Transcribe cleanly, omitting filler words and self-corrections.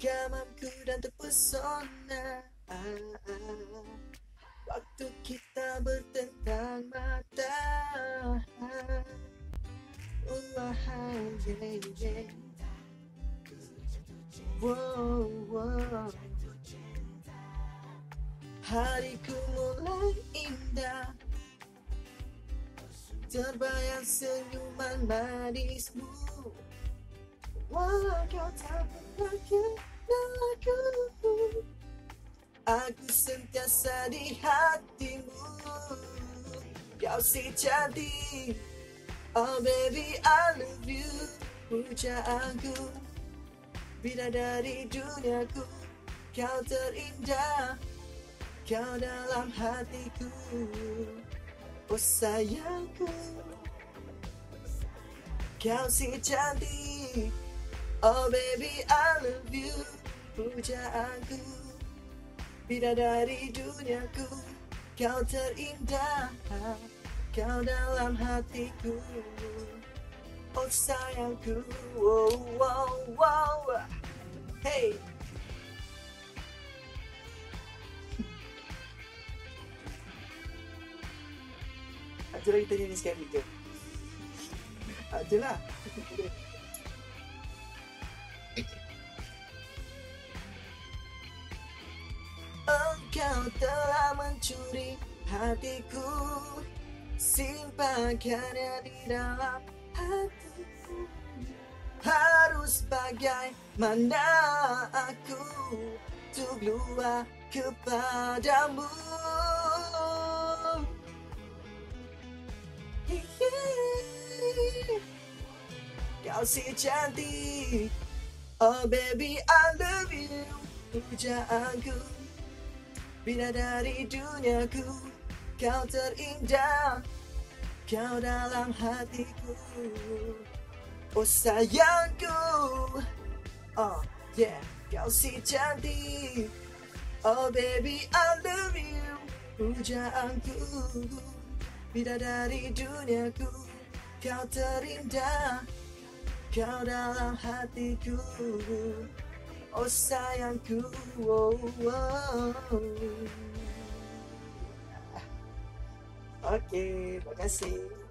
genggamanku dan terpesona. Waktu kita bertentang mata. Yeah. Wow, wow. Hariku mulai indah, terbayang senyuman manismu. Walau kau tak pernah kenal aku sentiasa di hatimu. Kau si cantik, oh baby I love you. Pujaanku, bidadari duniaku. Kau terindah, kau dalam hatiku. Oh sayangku, kau si cantik, oh baby I love you. Pujaanku, bidadari duniaku. Kau terindah, kau dalam hatiku. Oh sayangku, wow, wow, wow. Hey. Itulah kita nyanyi sekali ke? Itulah. Engkau telah mencuri hatiku, simpankannya di dalam hatiku. Harus bagaimana aku untuk luah kepadamu. Kau si cantik, oh baby I love you. Pujaanku, bidadari duniaku. Kau terindah, kau dalam hatiku. Oh sayangku, oh yeah. Kau si cantik, oh baby I love you. Pujaanku, bidadari duniaku. Kau terindah, kau dalam hatiku. Oh sayangku, oh, oh. Oke, terima kasih.